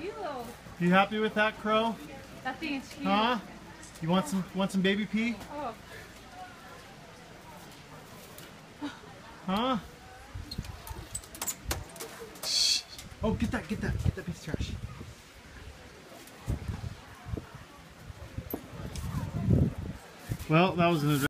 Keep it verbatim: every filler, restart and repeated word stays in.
you little. You happy with that, Crow? That thing is huge. Huh? You want some want some baby pee? Oh. Huh? Shh. Oh, get that, get that, get that piece of trash. Well, that was an